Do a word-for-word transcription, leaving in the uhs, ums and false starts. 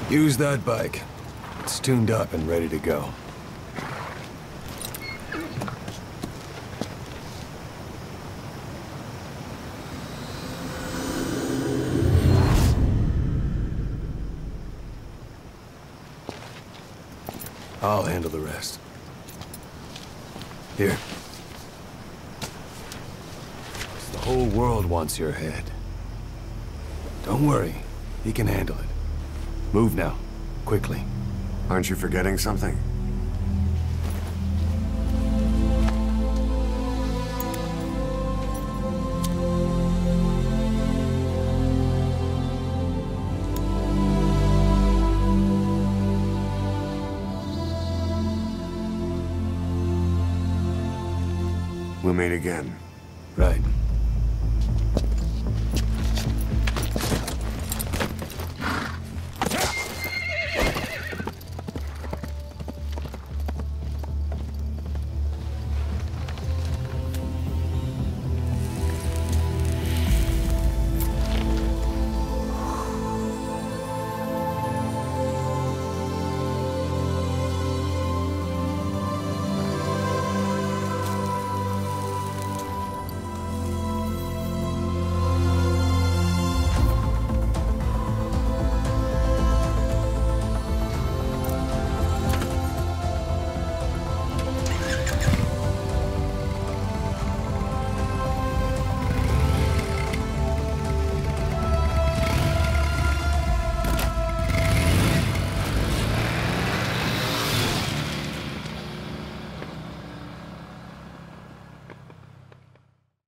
Use that bike. It's tuned up and ready to go. I'll handle the rest. Here. The whole world wants your head. Don't worry. He can handle it. Move now. Quickly. Aren't you forgetting something? We'll meet again. Right.